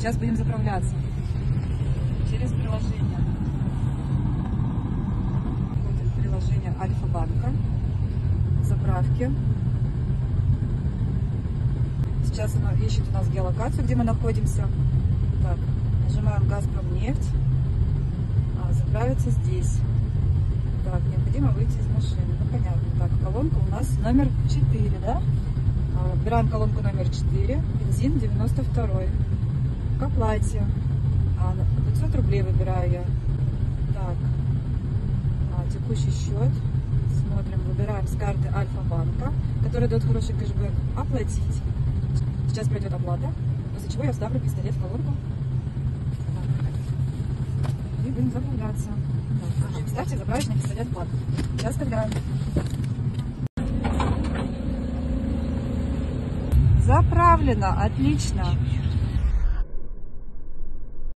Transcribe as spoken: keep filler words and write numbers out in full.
Сейчас будем заправляться через приложение. Входит приложение Альфа-банка. Заправки. Сейчас оно ищет у нас геолокацию, где мы находимся. Так, нажимаем «Газпромнефть». А, заправиться здесь. Так, необходимо выйти из машины. Ну, понятно. Так, колонка у нас номер четыре, да? А, выбираем колонку номер четыре. Бензин девяносто второй. К оплате. А, пятьсот рублей выбираю я. Так. А, текущий счет. Смотрим, выбираем с карты Альфа-банка, которая дает хороший кэшбэк. Оплатить. Сейчас пройдет оплата, после чего я вставлю пистолет в колонку. И будем заправляться. Так, ставьте заправочный пистолет в плату. Я оставляю. Заправлено, отлично.